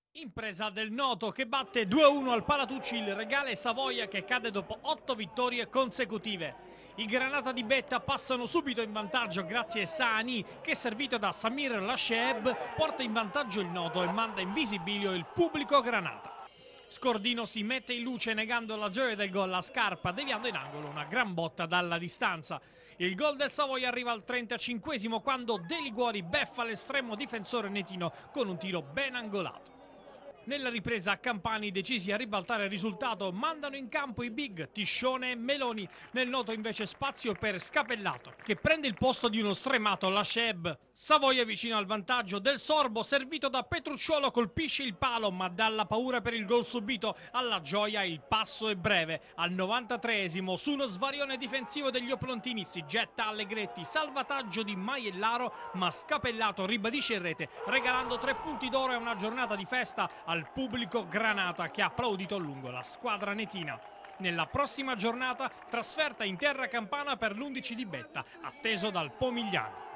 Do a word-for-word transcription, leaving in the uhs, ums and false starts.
Impresa del Noto che batte due a uno al Palatucci il Regale Savoia che cade dopo otto vittorie consecutive. I Granata di Betta passano subito in vantaggio grazie a Sani che servito da Samir Lasceb porta in vantaggio il Noto e manda in visibilio il pubblico Granata. Scordino si mette in luce negando la gioia del gol a Scarpa, deviando in angolo una gran botta dalla distanza. Il gol del Savoia arriva al trentacinquesimo quando De Liguori beffa l'estremo difensore netino con un tiro ben angolato. Nella ripresa Campani, decisi a ribaltare il risultato, mandano in campo i big Tiscione e Meloni. Nel Noto invece spazio per Scapellato, che prende il posto di uno stremato Lasheb. Savoia vicino al vantaggio del Sorbo, servito da Petrucciolo, colpisce il palo, ma dalla paura per il gol subito alla gioia il passo è breve. Al novantatreesimo, su uno svarione difensivo degli Oplontini, si getta Allegretti, salvataggio di Maiellaro, ma Scapellato ribadisce in rete, regalando tre punti d'oro e una giornata di festa al al pubblico Granata che ha applaudito lungo la squadra netina. Nella prossima giornata trasferta in terra campana per l'undici di Betta, atteso dal Pomigliano.